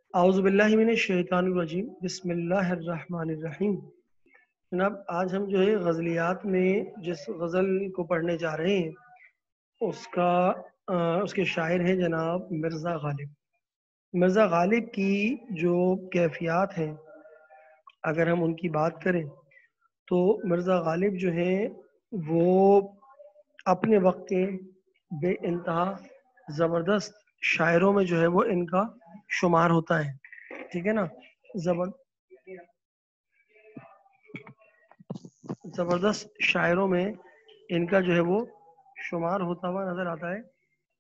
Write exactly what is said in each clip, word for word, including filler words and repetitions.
اعوذ باللہ من الشیطان الرجیم بسم اللہ الرحمن الرحیم۔ جناب آج ہم جو ہے غزلیات میں جس غزل کو پڑھنے جا رہے ہیں اس کا آ، اس کے شاعر ہیں جناب مرزا غالب۔ مرزا غالب کی جو کیفیات ہیں اگر ہم ان کی بات کریں تو مرزا غالب جو ہیں وہ اپنے وقت کے بے انتہا زبردست شاعروں میں جو ہے وہ ان کا شمار ہوتا ہے، ٹھیک ہے نا۔ زبر زبردست شاعروں میں ان کا جو ہے وہ شمار ہوتا ہوا نظر آتا ہے۔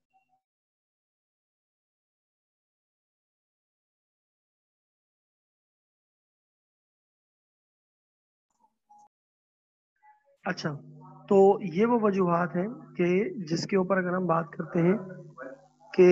اچھا، تو یہ وہ وجوہات ہیں کہ جس کے اوپر اگر ہم بات کرتے ہیں کہ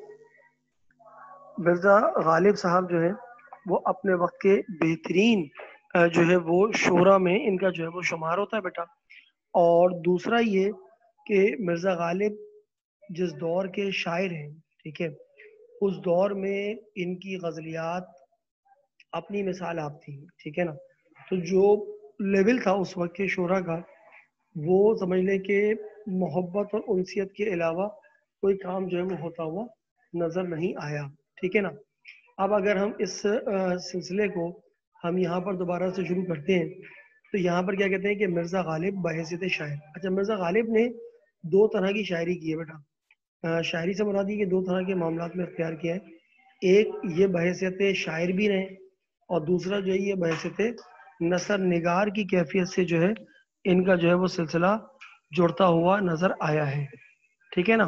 مرزا غالب صاحب جو ہے وہ اپنے وقت کے بہترین آ، جو ہے وہ شعرا میں ان کا جو ہے وہ شمار ہوتا ہے بیٹا۔ اور دوسرا یہ کہ مرزا غالب جس دور کے شاعر ہیں، ٹھیک ہے، اس دور میں ان کی غزلیات اپنی مثال آپ تھی، ٹھیک ہے نا۔ تو جو لیول تھا اس وقت کے شعرا کا وہ سمجھ لیں کہ محبت اور انسیت کے علاوہ کوئی کام جو ہے وہ ہوتا ہوا نظر نہیں آیا، ٹھیک ہے نا۔ اب اگر ہم اس آ، سلسلے کو ہم یہاں پر دوبارہ سے شروع کرتے ہیں تو یہاں پر کیا کہتے ہیں کہ مرزا غالب بحیثیت شاعر۔ اچھا، مرزا غالب نے دو طرح کی شاعری کی ہے بیٹا۔ آ، شاعری سے مراد یہ کہ دو طرح کے معاملات میں اختیار کیا ہے۔ ایک یہ بحیثیت شاعر بھی رہے اور دوسرا جو ہے یہ بحیثیت نثر نگار کی کیفیت سے جو ہے ان کا جو ہے وہ سلسلہ جڑتا ہوا نظر آیا ہے، ٹھیک ہے نا،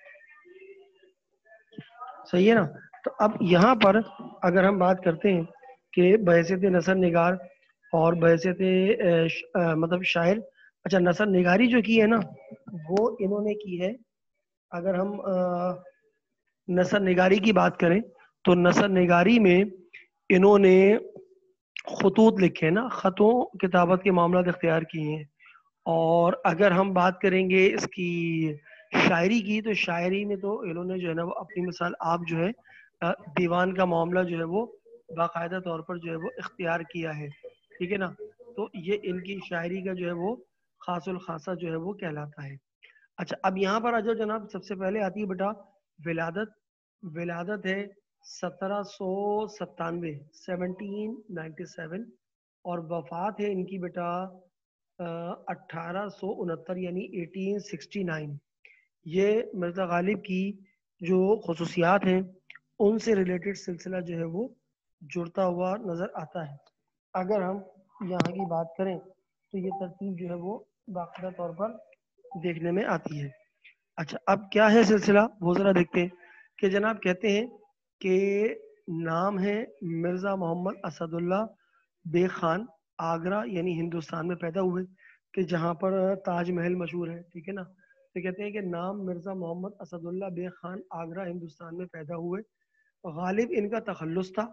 صحیح ہے نا۔ تو اب یہاں پر اگر ہم بات کرتے ہیں کہ بحیثیت نثر نگار اور بحیثیت اے، ش- اے، مطلب شاعر، اچھا نثر نگاری جو کی ہے نا وہ انہوں نے کی ہے۔ اگر ہم آ، نثر نگاری کی بات کریں تو نثر نگاری میں انہوں نے خطوط لکھے ہیں نا، خطوں کتابت کے معاملات اختیار کیے ہیں۔ اور اگر ہم بات کریں گے اس کی شاعری کی تو شاعری میں تو انہوں نے جو ہے نا وہ اپنی مثال آپ جو ہے آ، دیوان کا معاملہ جو ہے وہ باقاعدہ طور پر جو ہے وہ اختیار کیا ہے، ٹھیک ہے نا۔ تو یہ ان کی شاعری کا جو ہے وہ خاص الخاصہ جو ہے وہ کہلاتا ہے۔ اچھا، اب یہاں پر آ جاؤ جناب، سب سے پہلے آتی ہے بیٹا ولادت۔ ولادت ہے سترہ سو ستانوے سیونٹین نائنٹی سیون، اور وفات ہے ان کی بیٹا اٹھارہ سو انہتر یعنی ایٹین سکسٹی نائن۔ یہ مرزا غالب کی جو خصوصیات ہیں ان سے ریلیٹڈ سلسلہ جو ہے وہ جڑتا ہوا نظر آتا ہے۔ اگر ہم یہاں کی بات کریں تو یہ ترتیب جو ہے وہ باقاعدہ طور پر دیکھنے میں آتی ہے۔ اچھا، اب کیا ہے سلسلہ وہ ذرا دیکھتے ہیں کہ جناب کہتے ہیں کہ نام ہے مرزا محمد اسد اللہ بیگ خان، آگرہ یعنی ہندوستان میں پیدا ہوئے، کہ جہاں پر تاج محل مشہور ہے، ٹھیک ہے نا۔ تو کہتے ہیں کہ نام مرزا محمد اسد اللہ بیگ خان، آگرہ ہندوستان میں پیدا ہوئے۔ غالب ان کا تخلص تھا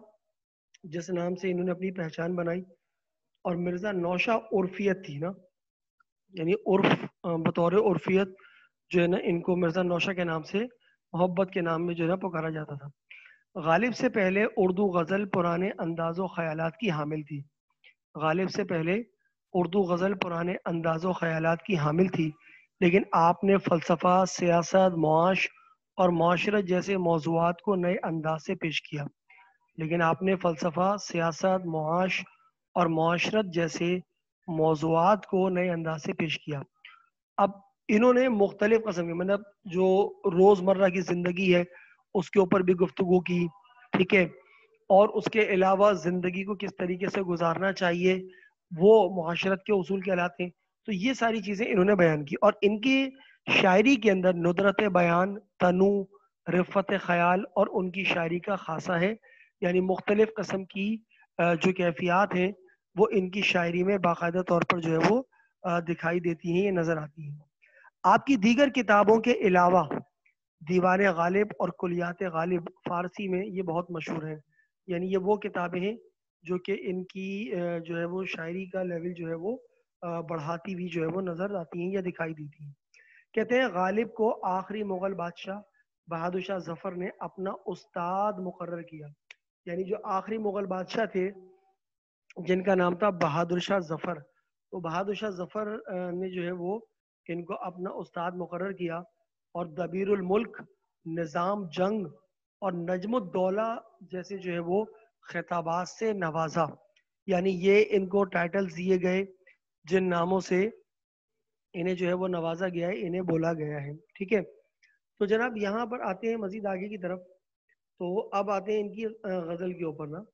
جس نام سے انہوں نے اپنی پہچان بنائی، اور مرزا نوشہ عرفیت تھی نا، یعنی عرف آ، بطور عرفیت جو ہے نا ان کو مرزا نوشہ کے نام سے محبت کے نام میں جو ہے نا پکارا جاتا تھا۔ غالب سے پہلے اردو غزل پرانے انداز و خیالات کی حامل تھی۔ غالب سے پہلے اردو غزل پرانے انداز و خیالات کی حامل تھی، لیکن آپ نے فلسفہ، سیاست، معاش اور معاشرت جیسے موضوعات کو نئے انداز سے پیش کیا۔ لیکن آپ نے فلسفہ، سیاست، معاش اور معاشرت جیسے موضوعات کو نئے انداز سے پیش کیا۔ اب انہوں نے مختلف قسم کے مطلب جو روزمرہ کی زندگی ہے اس کے اوپر بھی گفتگو کی، ٹھیک ہے، اور اس کے علاوہ زندگی کو کس طریقے سے گزارنا چاہیے وہ معاشرت کے اصول کہلاتے ہیں۔ تو یہ ساری چیزیں انہوں نے بیان کی، اور ان کی شاعری کے اندر ندرت بیان، تنوع، رفت خیال اور ان کی شاعری کا خاصہ ہے، یعنی مختلف قسم کی آ، جو کیفیات ہیں وہ ان کی شاعری میں باقاعدہ طور پر جو ہے وہ آ، دکھائی دیتی ہیں، یہ نظر آتی ہیں۔ آپ کی دیگر کتابوں کے علاوہ دیوان غالب اور کلیات غالب فارسی میں یہ بہت مشہور ہیں، یعنی یہ وہ کتابیں ہیں جو کہ ان کی آ، جو ہے وہ شاعری کا لیول جو ہے وہ آ، بڑھاتی ہوئی جو ہے وہ نظر آتی ہیں یا دکھائی دیتی ہیں۔ کہتے ہیں غالب کو آخری مغل بادشاہ بہادر شاہ ظفر نے اپنا استاد مقرر کیا، یعنی جو آخری مغل بادشاہ تھے جن کا نام تھا بہادر شاہ ظفر، تو بہادر شاہ ظفر نے جو ہے وہ ان کو اپنا استاد مقرر کیا اور دبیر الملک، نظام جنگ اور نجم الدولہ جیسے جو ہے وہ خطابات سے نوازا. یعنی یہ ان کو ٹائٹلز دیے گئے جن ناموں سے انہیں جو ہے وہ نوازا گیا ہے، انہیں بولا گیا ہے. ٹھیک ہے، تو جناب یہاں پر آتے ہیں مزید آگے کی طرف. تو اب آتے ہیں ان کی غزل کے اوپر نا.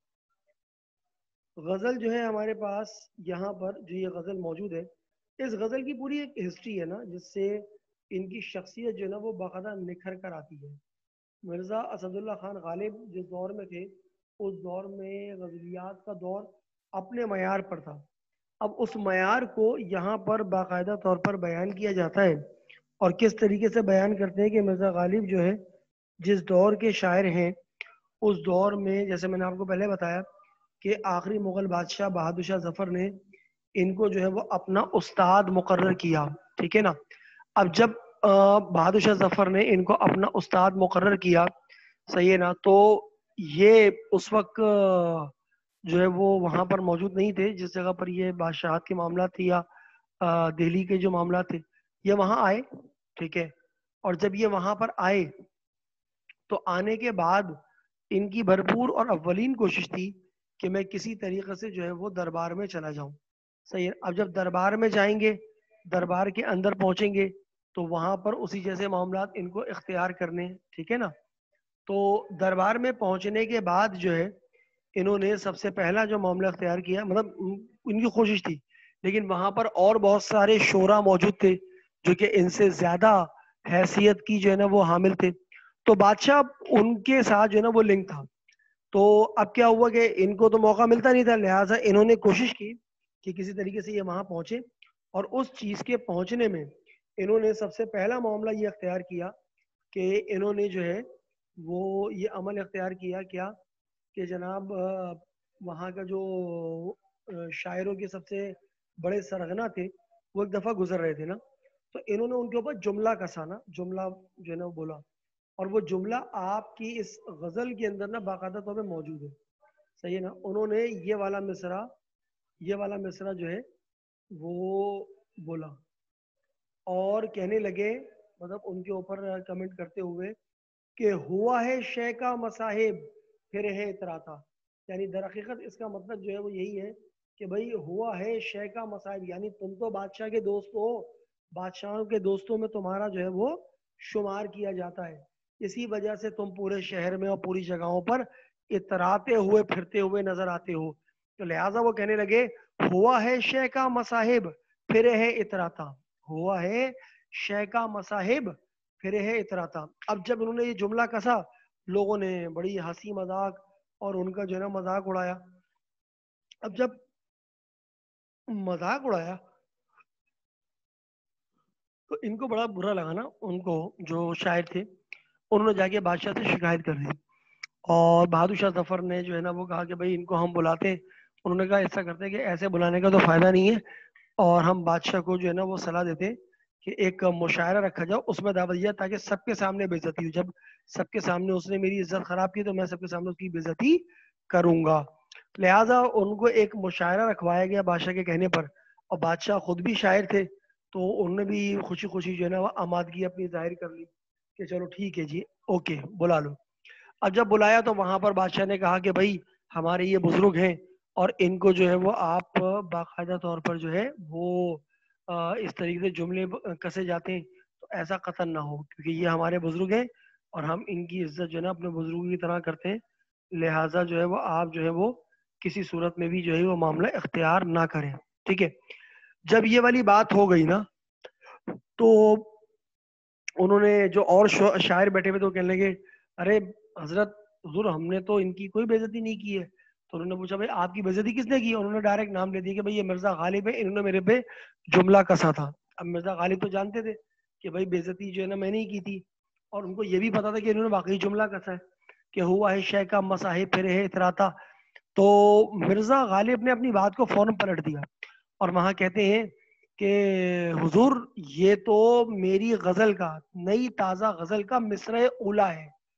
غزل جو ہے ہمارے پاس یہاں پر جو یہ غزل موجود ہے، اس غزل کی پوری ایک ہسٹری ہے نا، جس سے ان کی شخصیت جو ہے نا وہ باقاعدہ نکھر کر آتی ہے. مرزا اسد اللہ خان غالب جس دور میں تھے، اس دور میں غزلیات کا دور اپنے معیار پر تھا. اب اس معیار کو یہاں پر باقاعدہ طور پر بیان کیا جاتا ہے، اور کس طریقے سے بیان کرتے ہیں کہ مرزا غالب جو ہے جس دور کے شاعر ہیں، اس دور میں جیسے میں نے آپ کو پہلے بتایا کہ آخری مغل بادشاہ بہادر شاہ ظفر نے ان کو جو ہے وہ اپنا استاد مقرر کیا. ٹھیک ہے نا. اب جب بہادر شاہ ظفر نے ان کو اپنا استاد مقرر کیا، صحیح ہے نا، تو یہ اس وقت جو ہے وہ وہاں پر موجود نہیں تھے جس جگہ پر یہ بادشاہت کے معاملات تھے یا دہلی کے جو معاملات تھے، یہ وہاں آئے. ٹھیک ہے، اور جب یہ وہاں پر آئے تو آنے کے بعد ان کی بھرپور اور اولین کوشش تھی کہ میں کسی طریقے سے جو ہے وہ دربار میں چلا جاؤں. صحیح ہے. اب جب دربار میں جائیں گے، دربار کے اندر پہنچیں گے، تو وہاں پر اسی جیسے معاملات ان کو اختیار کرنے. ٹھیک ہے نا. تو دربار میں پہنچنے کے بعد جو ہے انہوں نے سب سے پہلا جو معاملہ اختیار کیا، مطلب ان کی کوشش تھی، لیکن وہاں پر اور بہت سارے شعراء موجود تھے جو کہ ان سے زیادہ حیثیت کی جو ہے نا وہ حامل تھے. تو بادشاہ ان کے ساتھ جو ہے نا وہ لنک تھا. تو اب کیا ہوا کہ ان کو تو موقع ملتا نہیں تھا، لہٰذا انہوں نے کوشش کی کہ کسی طریقے سے یہ وہاں پہنچے. اور اس چیز کے پہنچنے میں انہوں نے سب سے پہلا معاملہ یہ اختیار کیا کہ انہوں نے جو ہے وہ یہ عمل اختیار کیا کیا کہ جناب وہاں کا جو شاعروں کے سب سے بڑے سرغنہ تھے وہ ایک دفعہ گزر رہے تھے نا، تو انہوں نے ان کے اوپر جملہ کسا نا، جملہ جو ہے نا وہ بولا، اور وہ جملہ آپ کی اس غزل کے اندر نا باقاعدہ طور پہ موجود ہے. صحیح ہے نا. انہوں نے یہ والا مصرع یہ والا مصرع جو ہے وہ بولا اور کہنے لگے، مطلب ان کے اوپر کمنٹ کرتے ہوئے کہ ہوا ہے شے کا مصاحب پھر ہے اتراتا. یعنی در حقیقت اس کا مطلب جو ہے وہ یہی ہے کہ بھئی ہوا ہے شے کا مصاحب، یعنی تم تو بادشاہ کے دوست ہو، بادشاہوں کے دوستوں میں تمہارا جو ہے وہ شمار کیا جاتا ہے، اسی وجہ سے تم پورے شہر میں اور پوری جگہوں پر اتراتے ہوئے پھرتے ہوئے نظر آتے ہو. تو لہٰذا وہ کہنے لگے ہوا ہے شے کا مصاحب پھر ہے اتراتا، ہوا ہے شے کا مصاحب پھر ہے اتراتا. اب جب انہوں نے یہ جملہ کسا، لوگوں نے بڑی ہنسی مذاق اور ان کا جو ہے نا مذاق اڑایا. اب جب مذاق اڑایا تو ان کو بڑا برا لگا نا، ان کو جو شاعر تھے انہوں نے جا کے بادشاہ سے شکایت کر دی. اور بہادر شاہ ظفر نے جو ہے نا وہ کہا کہ بھائی ان کو ہم بلاتے ہیں. انہوں نے کہا ایسا کرتے کہ ایسے بلانے کا تو فائدہ نہیں ہے، اور ہم بادشاہ کو جو ہے نا وہ صلاح دیتے کہ ایک مشاعرہ رکھا جاؤ، اس میں دعوت دیا تاکہ سب کے سامنے بے عزتی ہو. جب سب کے سامنے اس نے میری عزت خراب کی تو میں سب کے سامنے اس کی بے عزتی کروں گا. لہٰذا ان کو ایک مشاعرہ رکھوایا گیا بادشاہ کے کہنے پر، اور بادشاہ خود بھی شاعر تھے تو انہوں نے بھی خوشی خوشی جو ہے نا وہ آمادگی اپنی ظاہر کر لی کہ چلو ٹھیک ہے جی اوکے بلا لو. اب جب بلایا تو وہاں پر بادشاہ نے کہا کہ بھائی ہمارے یہ بزرگ ہیں اور ان کو جو ہے وہ آپ باقاعدہ طور پر جو ہے وہ اس طریقے سے جملے کسے جاتے ہیں تو ایسا قطن نہ ہو، کیونکہ یہ ہمارے بزرگ ہیں اور ہم ان کی عزت جو ہے نا اپنے بزرگوں کی طرح کرتے ہیں. لہٰذا جو ہے وہ آپ جو ہے وہ کسی صورت میں بھی جو ہے وہ معاملہ اختیار نہ کریں. ٹھیک ہے. جب یہ والی بات ہو گئی نا تو انہوں نے جو اور شاعر بیٹھے ہوئے تو کہنے لگے ارے حضرت حضور ہم نے تو ان کی کوئی بے عزتی نہیں کی ہے. تو انہوں نے پوچھا بھائی آپ کی بے عزتی کس نے کی؟ انہوں نے ڈائریکٹ نام لے دیا کہ بھائی یہ مرزا غالب ہے، انہوں نے میرے پہ جملہ کسا تھا. اب مرزا غالب تو جانتے تھے کہ بھائی بے عزتی جو ہے نا میں نے ہی کی تھی، اور ان کو یہ بھی پتا تھا کہ انہوں نے واقعی جملہ کسا ہے کہ ہوا ہے شے کا مصاحب پھر ہے اتراتا. تو مرزا غالب نے اپنی بات کو فوراً پلٹ دیا اور وہاں کہتے ہیں کہ حضور یہ تو میری غزل کا، نئی تازہ غزل کا مصرع اولا ہے.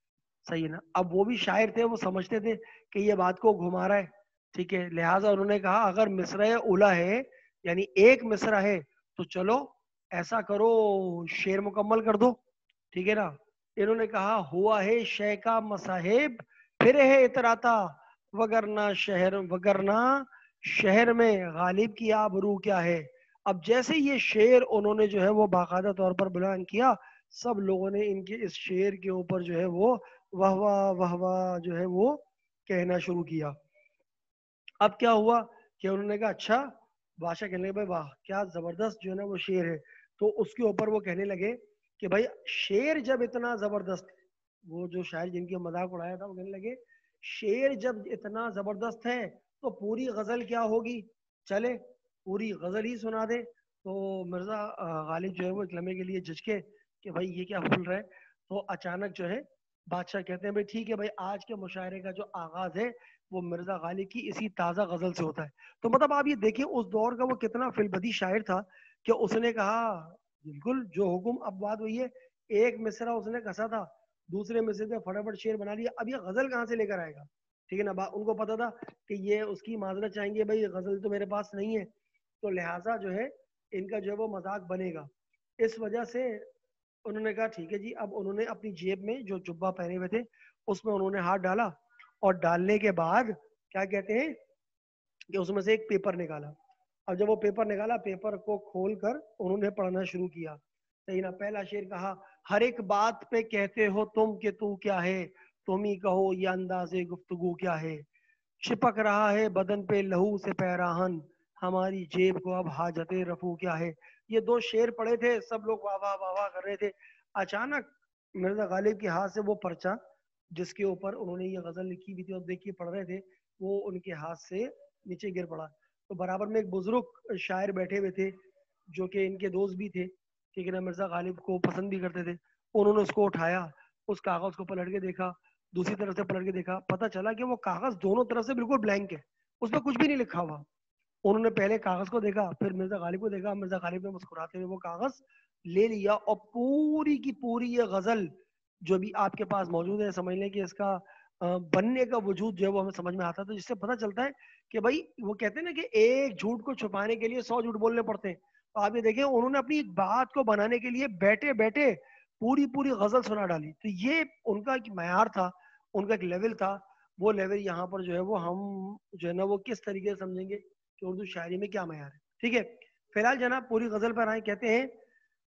صحیح ہے نا. اب وہ بھی شاعر تھے, وہ سمجھتے تھے کہ یہ بات کو گھما رہا ہے, ٹھیک ہے, لہٰذا انہوں نے کہا اگر مصرع اولا ہے یعنی ایک مصرع ہے تو چلو ایسا کرو شعر مکمل کر دو, ٹھیک ہے نا. انہوں نے کہا ہوا ہے شے کا مصاحب پھر ہے اتراتا, وگرنہ شہر وگرنہ شہر میں غالب کی آبرو کیا ہے. اب جیسے یہ شعر انہوں نے جو ہے وہ باقاعدہ طور پر بیان کیا, سب لوگوں نے ان کے اس شعر کے اوپر جو ہے وہ واہ واہ واہ واہ جو ہے وہ کہنا شروع کیا. اب کیا ہوا کہ انہوں نے کہا اچھا, بادشاہ کہنے لگے بھائی واہ کیا زبردست جو ہے نا وہ شعر ہے. تو اس کے اوپر وہ کہنے لگے کہ بھائی شعر جب اتنا زبردست, وہ جو شاعر جن کی مذاق اڑایا تھا وہ کہنے لگے شعر جب اتنا زبردست ہے تو پوری غزل کیا ہوگی, چلے پوری غزل ہی سنا دے. تو مرزا غالب جو ہے وہ ایک لمحے کے لیے جھجکے کہ بھائی یہ کیا بول رہا ہے. تو اچانک جو ہے بادشاہ کہتے ہیں بھائی ٹھیک ہے بھائی آج کے مشاعرے کا جو آغاز ہے وہ مرزا غالب کی اسی تازہ غزل سے ہوتا ہے. تو مطلب آپ یہ دیکھیں اس دور کا وہ کتنا فلبدی شاعر تھا کہ اس نے کہا بالکل جو حکم, اب بات وہی ہے ایک مصرع اس نے کسا تھا, دوسرے مصرع سے فٹافٹ شعر بنا لیا, اب یہ غزل کہاں سے لے کر آئے گا, ٹھیک ہے نا. ان کو پتا تھا کہ یہ اس کی معذرت چاہیں گے بھائی غزل تو میرے پاس نہیں ہے, تو لہٰذا جو ہے ان کا جو ہے وہ مذاق بنے گا. اس وجہ سے انہوں نے کہا ٹھیک ہے جی. اب انہوں نے اپنی جیب میں جو جبہ پہنے ہوئے تھے اس میں انہوں نے ہاتھ ڈالا, اور ڈالنے کے بعد کیا کہتے ہیں کہ اس میں سے ایک پیپر نکالا. اب جب وہ پیپر نکالا, پیپر کو کھول کر انہوں نے پڑھنا شروع کیا. صحیح نا. پہلا شعر کہا ہر ایک بات پہ کہتے ہو تم کہ تو کیا ہے, تم ہی کہو یہ انداز گفتگو کیا ہے. چپک رہا ہے بدن پہ لہو سے پیراہن, ہماری جیب کو اب حاجت رفو کیا ہے. یہ دو شعر پڑھے تھے, سب لوگ واہ واہ واہ واہ کر رہے تھے. اچانک مرزا غالب کے ہاتھ سے وہ پرچہ جس کے اوپر انہوں نے یہ غزل لکھی ہوئی تھی اور دیکھ کے پڑھ رہے تھے وہ ان کے ہاتھ سے نیچے گر پڑا. تو برابر میں ایک بزرگ شاعر بیٹھے ہوئے تھے جو کہ ان کے دوست بھی تھے, ٹھیک ہے نا, مرزا غالب کو پسند بھی کرتے تھے. انہوں نے اس کو اٹھایا, اس کاغذ کو پلٹ کے دیکھا, دوسری طرف سے پلٹ کے دیکھا, پتہ چلا کہ وہ کاغذ دونوں طرف سے بالکل بلینک ہے, اس میں کچھ بھی نہیں لکھا ہوا. انہوں نے پہلے کاغذ کو دیکھا, پھر مرزا غالب کو دیکھا. مرزا غالب نے مسکراتے ہوئے وہ کاغذ لے لیا اور پوری کی پوری یہ غزل جو بھی آپ کے پاس موجود ہے, سمجھ لیں کہ اس کا بننے کا وجود جو ہے وہ ہمیں سمجھ میں آتا ہے. تو جس سے پتہ چلتا ہے کہ بھائی وہ کہتے ہیں نا کہ ایک جھوٹ کو چھپانے کے لیے سو جھوٹ بولنے پڑتے ہیں. تو آپ یہ دیکھیں انہوں نے اپنی بات کو بنانے کے لیے بیٹھے بیٹھے پوری پوری غزل سنا ڈالی. تو یہ ان کا ایک معیار تھا, ان کا ایک لیول تھا. وہ لیول یہاں پر جو ہے وہ ہم جو ہے نا وہ کس طریقے سے سمجھیں گے کہ اردو شاعری میں کیا معیار ہے. ٹھیک ہے, فی الحال جناب پوری غزل پر آئیں. کہتے ہیں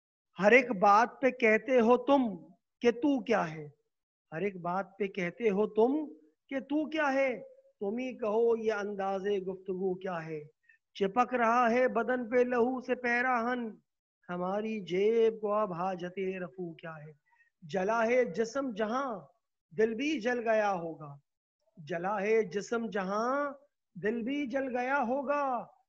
ہر ایک بات پہ کہتے ہو تم کہ تو کیا ہے, ہر ایک بات پہ کہتے ہو تم کہ تو کیا ہے, تم ہی کہو یہ انداز گفتگو کیا ہے. چپک رہا ہے بدن پہ لہو سے پیراہن, ہماری جیب کو اب حاجت رفو کیا ہے. جلا ہے جسم جہاں دل بھی جل گیا ہوگا, جلا ہے جسم جہاں دل بھی جل گیا ہوگا,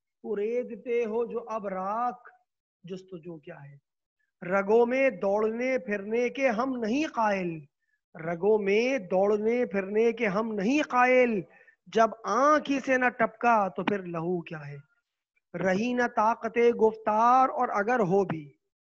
اریدتے ہو جو اب راکھ جستجو کیا ہے. رگوں میں دوڑنے پھرنے کے ہم نہیں قائل, رگوں میں دوڑنے پھرنے کے ہم نہیں قائل, جب آنکھ ہی سے نہ ٹپکا تو پھر لہو کیا ہے. رہی نہ طاقت گفتار اور اگر ہو بھی,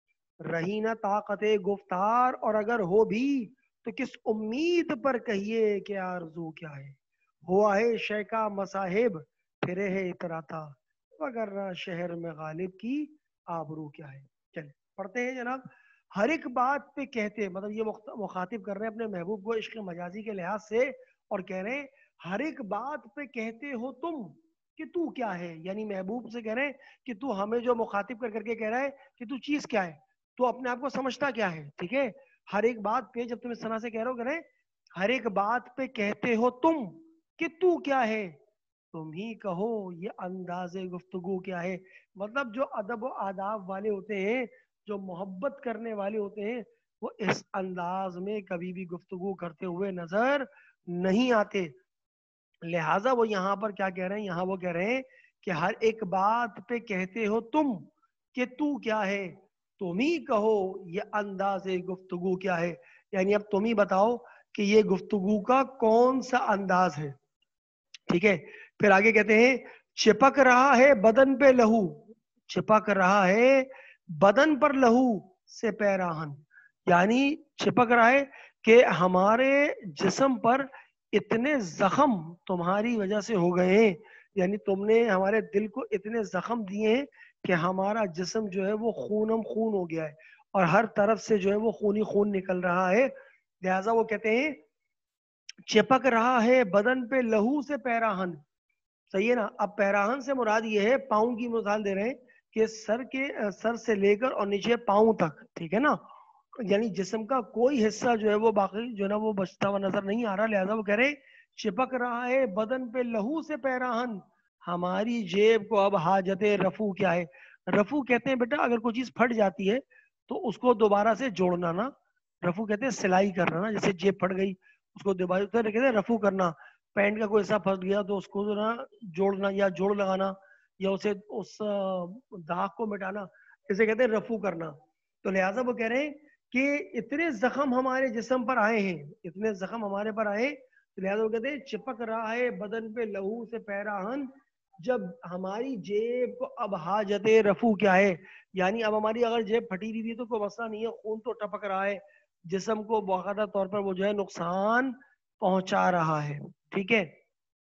رہی نہ طاقت گفتار اور اگر ہو بھی تو کس امید پر کہیے کہ آرزو کیا ہے. ہوا ہے شے کا مصاحب پھرے ہے اتراتا, وگرنہ شہر میں غالب کی آبرو کیا ہے. چلے پڑھتے ہیں جناب. ہر ایک بات پہ کہتے, مطلب یہ مخاطب کر رہے ہیں اپنے محبوب کو عشق مجازی کے لحاظ سے, اور کہہ رہے ہیں ہر ایک بات پہ کہتے ہو تم کہ تو کیا ہے. یعنی محبوب سے کہہ رہے ہیں کہ تو ہمیں جو مخاطب کر کر کے کہہ رہا ہے کہ تو چیز کیا ہے, تو اپنے آپ کو سمجھتا کیا ہے. ٹھیک ہے, ہر ایک بات پہ جب تم اس طرح سے کہہ رہے ہو, کہہ رہے ہیں ہر ایک بات پہ کہتے ہو تم کہ تو کیا ہے, تم ہی کہو یہ انداز گفتگو کیا ہے. مطلب جو ادب و آداب والے ہوتے ہیں, جو محبت کرنے والے ہوتے ہیں, وہ اس انداز میں کبھی بھی گفتگو کرتے ہوئے نظر نہیں آتے. لہٰذا وہ یہاں پر کیا کہہ رہے ہیں, یہاں وہ کہہ رہے ہیں کہ ہر ایک بات پہ کہتے ہو تم کہ تو کیا ہے, تم ہی کہو یہ انداز گفتگو کیا ہے. یعنی اب تم ہی بتاؤ کہ یہ گفتگو کا کون سا انداز ہے. ٹھیک ہے, پھر آگے کہتے ہیں چپک رہا ہے بدن پہ لہو, چپک رہا ہے بدن پر لہو سے پیراہن, یعنی چپک رہا ہے کہ ہمارے جسم پر اتنے زخم تمہاری وجہ سے ہو گئے ہیں، یعنی تم نے ہمارے دل کو اتنے زخم دیے ہیں کہ ہمارا جسم جو ہے وہ خونم خون ہو گیا ہے اور ہر طرف سے جو ہے وہ خونی خون نکل رہا ہے. لہٰذا وہ کہتے ہیں چپک رہا ہے بدن پہ لہو سے پیراہن. صحیح ہے نا. اب پیراہن سے مراد یہ ہے، پاؤں کی مثال دے رہے ہیں کہ سر کے سر سے لے کر اور نیچے پاؤں تک، ٹھیک ہے نا، یعنی جسم کا کوئی حصہ جو ہے وہ باقی جو ہے نا وہ بچتا ہوا نظر نہیں آ رہا. لہذا وہ کہہ رہے چپک رہا ہے بدن پہ لہو سے پیراہن، ہماری جیب کو اب حاجت رفو کیا ہے. رفو کہتے ہیں بیٹا اگر کوئی چیز پھٹ جاتی ہے تو اس کو دوبارہ سے جوڑنا نا. رفو کہتے ہیں سلائی کرنا نا، جیسے جیب پھٹ گئی اس کو دوبارہ کہتے ہیں رفو کرنا. پینٹ کا کوئی حصہ پھنس گیا تو اس کو جو نا جوڑنا یا جوڑ لگانا یا اسے اس داغ کو مٹانا، اسے کہتے ہیں رفو کرنا. تو لہٰذا وہ کہہ رہے ہیں کہ اتنے زخم ہمارے جسم پر آئے ہیں، اتنے زخم ہمارے پر آئے، لہٰذا وہ کہتے ہیں چپک رہا ہے بدن پہ لہو سے پیراہن، جب ہماری جیب کو اب حاجت رفو کیا ہے، یعنی اب ہماری اگر جیب پھٹی ہوئی تھی تو کوئی مسئلہ نہیں ہے، خون تو ٹپک رہا ہے، جسم کو باقاعدہ طور پر وہ جو ہے نقصان پہنچا رہا ہے. ٹھیک ہے.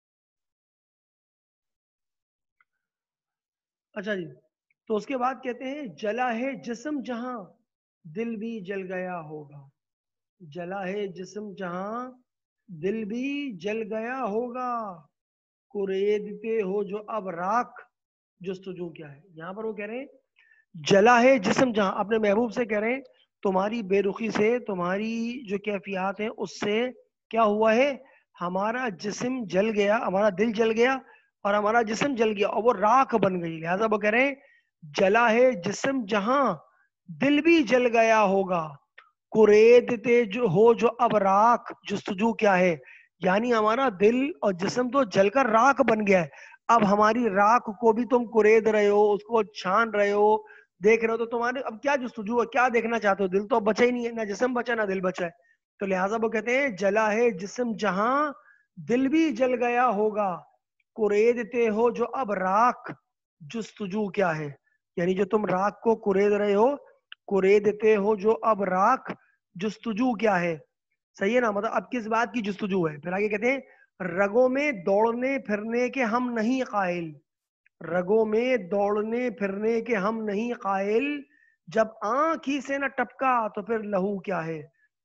اچھا جی، تو اس کے بعد کہتے ہیں جلا ہے جسم جہاں دل بھی جل گیا ہوگا. جلا ہے جسم جہاں دل بھی جل گیا ہوگا، کوریدتے ہو جو اب راکھ جستجو کیا ہے. یہاں پر وہ کہہ رہے ہیں جلا ہے جسم جہاں، اپنے محبوب سے کہہ رہے ہیں تمہاری بے رخی سے، تمہاری جو کیفیات ہیں اس سے کیا ہوا ہے، ہمارا جسم جل گیا، ہمارا دل جل گیا اور ہمارا جسم جل گیا اور وہ راکھ بن گئی. لہذا وہ کہہ رہے ہیں جلا ہے جسم جہاں دل بھی جل گیا ہوگا، کوریدتے جو ہو جو اب راکھ جستجو کیا ہے، یعنی ہمارا دل اور جسم تو جل کر راکھ بن گیا ہے، اب ہماری راکھ کو بھی تم کرید رہے ہو، اس کو چھان رہے ہو، دیکھ رہے ہو، تو تمہارے اب کیا جستجو ہے، کیا دیکھنا چاہتے ہو، دل تو اب بچا ہی نہیں ہے، نہ جسم بچا نہ دل بچا ہے. تو لہٰذا وہ کہتے ہیں جلا ہے جسم جہاں دل بھی جل گیا ہوگا، کوریدتے ہو جو اب راکھ جستجو کیا ہے، یعنی جو تم راکھ کو کرید رہے ہو، کوریدتے ہو جو اب راکھ جستجو کیا ہے. صحیح ہے نا. مطلب اب کس بات کی جستجو ہے. پھر آگے کہتے ہیں رگوں میں دوڑنے پھرنے کے ہم نہیں قائل، رگوں میں دوڑنے پھرنے کے ہم نہیں قائل، جب آنکھ ہی سے نہ ٹپکا تو پھر لہو کیا ہے.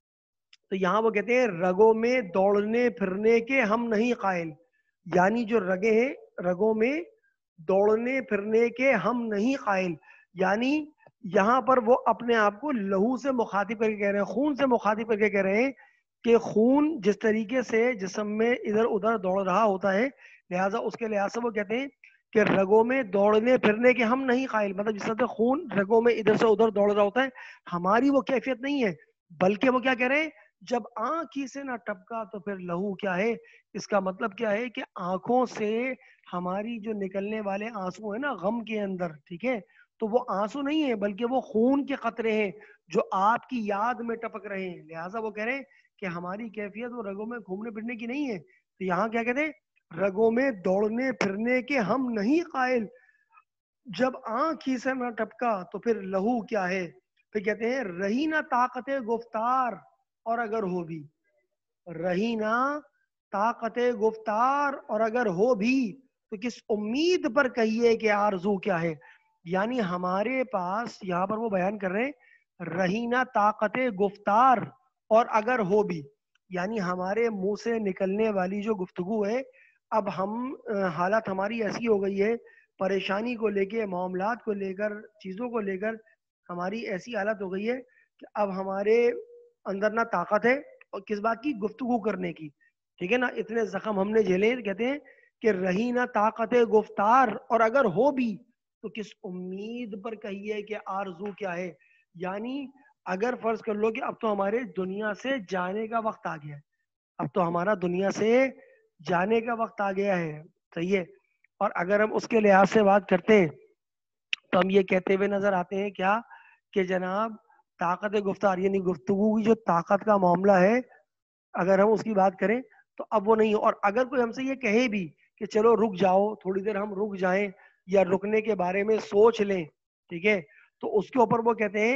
تو یہاں وہ کہتے ہیں رگوں میں دوڑنے پھرنے کے ہم نہیں قائل، یعنی جو رگیں ہیں رگوں میں دوڑنے پھرنے کے ہم نہیں قائل، یعنی یہاں پر وہ اپنے آپ کو لہو سے مخاطب کر کے کہہ رہے ہیں، خون سے مخاطب کر کے کہہ رہے ہیں کہ خون جس طریقے سے جسم میں ادھر ادھر دوڑ رہا ہوتا ہے، لہٰذا اس کے لحاظ سے وہ کہتے ہیں کہ رگوں میں دوڑنے پھرنے کے ہم نہیں قائل، مطلب جس طرح خون رگوں میں ادھر سے ادھر دوڑ رہا ہوتا ہے، ہماری وہ کیفیت نہیں ہے، بلکہ وہ کیا کہہ رہے ہیں جب آنکھ ہی سے نہ ٹپکا تو پھر لہو کیا ہے. اس کا مطلب کیا ہے کہ آنکھوں سے ہماری جو نکلنے والے آنسو ہیں نا غم کے اندر، ٹھیک ہے، تو وہ آنسو نہیں ہے بلکہ وہ خون کے قطرے ہیں جو آپ کی یاد میں ٹپک رہے ہیں. لہٰذا وہ کہہ رہے ہیں کہ ہماری کیفیت وہ رگوں میں گھومنے پھرنے کی نہیں ہے. تو یہاں کیا کہتے ہیں رگوں میں دوڑنے پھرنے کے ہم نہیں قائل، جب آنکھ ہی سے نہ ٹپکا تو پھر لہو کیا ہے. پھر کہتے ہیں رہی نہ طاقت گفتار اور اگر ہو بھی، رہی نہ طاقت گفتار اور اگر ہو بھی تو کس امید پر کہیے کہ آرزو کیا ہے. یعنی ہمارے پاس یہاں پر وہ بیان کر رہے ہیں رہی نہ طاقت گفتار اور اگر ہو بھی، یعنی ہمارے منہ سے نکلنے والی جو گفتگو ہے، اب ہم حالت ہماری ایسی ہو گئی ہے، پریشانی کو لے کے، معاملات کو لے کر، چیزوں کو لے کر ہماری ایسی حالت ہو گئی ہے کہ اب ہمارے اندر نہ طاقت ہے اور کس بات کی، گفتگو کرنے کی. ٹھیک ہے نا. اتنے زخم ہم نے جھیلے، کہتے ہیں کہ رہی نہ طاقت گفتار اور اگر ہو بھی تو کس امید پر کہیے کہ آرزو کیا ہے. یعنی اگر فرض کر لو کہ اب تو ہمارے دنیا سے جانے کا وقت آ گیا ہے، اب تو ہمارا دنیا سے جانے کا وقت آ گیا ہے، صحیح ہے، اور اگر ہم اس کے لحاظ سے بات کرتے ہیں تو ہم یہ کہتے ہوئے نظر آتے ہیں کیا کہ جناب طاقت گفتار یعنی گفتگو کی جو طاقت کا معاملہ ہے، اگر ہم اس کی بات کریں تو اب وہ نہیں. اور اگر کوئی ہم سے یہ کہے بھی کہ چلو رک جاؤ تھوڑی دیر، ہم رک جائیں یا رکنے کے بارے میں سوچ لیں، ٹھیک ہے، تو اس کے اوپر وہ کہتے ہیں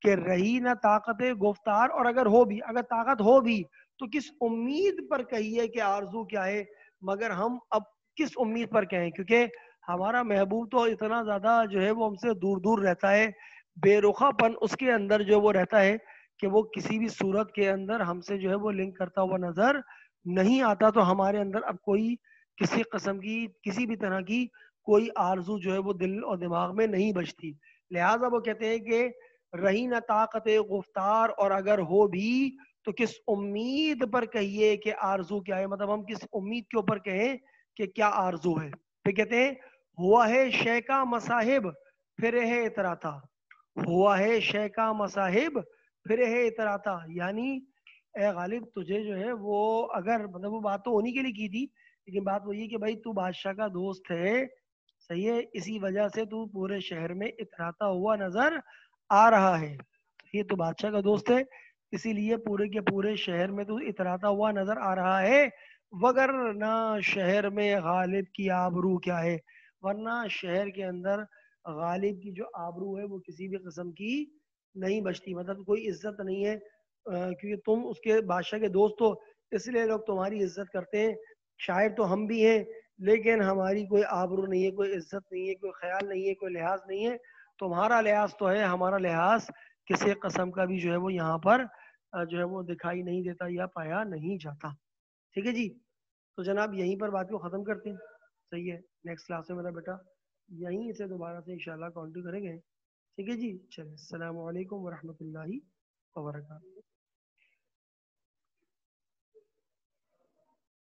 کہ رہی نہ طاقت گفتار، اور اگر ہو بھی، اگر طاقت ہو بھی تو کس امید پر کہیے کہ آرزو کیا ہے، مگر ہم اب کس امید پر کہیں، کیونکہ ہمارا محبوب تو اتنا زیادہ جو ہے وہ ہم سے دور دور رہتا ہے، بے رخا پن اس کے اندر جو وہ رہتا ہے کہ وہ کسی بھی صورت کے اندر ہم سے جو ہے وہ لنک کرتا ہوا نظر نہیں آتا، تو ہمارے اندر اب کوئی کسی قسم کی کسی بھی طرح کی کوئی آرزو جو ہے وہ دل اور دماغ میں نہیں بچتی۔ لہٰذا وہ کہتے ہیں کہ رہی نہ طاقت گفتار، اور اگر ہو بھی تو کس امید پر کہیے کہ آرزو کیا ہے، مطلب ہم کس امید کے اوپر کہیں کہ کیا آرزو ہے۔ پھر کہتے ہیں ہوا ہے شے کا مصاحب پھر ہے اتراتا، ہوا ہے شے کا مصاحب پھر ہے اتراتا، یعنی اے غالب تجھے جو ہے وہ اگر مطلب وہ بات تو انہی کے لیے کی تھی، لیکن بات وہ یہ کہ بھائی تو بادشاہ کا دوست ہے، صحیح ہے، اسی وجہ سے تو پورے شہر میں اتراتا ہوا نظر آ رہا ہے، یہ تو بادشاہ کا دوست ہے اسی لیے پورے کے پورے شہر میں تو اتراتا ہوا نظر آ رہا ہے، وگرنہ شہر میں غالب کی آبرو کیا ہے، ورنہ شہر کے اندر غالب کی جو آبرو ہے وہ کسی بھی قسم کی نہیں بچتی، مطلب کوئی عزت نہیں ہے، کیونکہ تم اس کے بادشاہ کے دوست ہو اس لیے لوگ تمہاری عزت کرتے ہیں، شاعر تو ہم بھی ہیں لیکن ہماری کوئی آبرو نہیں ہے، کوئی عزت نہیں ہے، کوئی خیال نہیں ہے، کوئی لحاظ نہیں ہے، تمہارا لحاظ تو ہے، ہمارا لحاظ کسی قسم کا بھی جو ہے وہ یہاں پر جو ہے وہ دکھائی نہیں دیتا یا پایا نہیں جاتا۔ ٹھیک ہے جی، تو جناب یہیں پر بات کو ختم کرتے ہیں، صحیح ہے، نیکسٹ کلاس میں میرا بیٹا یہیں سے دوبارہ سے انشاءاللہ کنٹینیو کریں گے، ٹھیک ہے جی، چلیں السلام علیکم ورحمۃ اللہ وبرکاتہ۔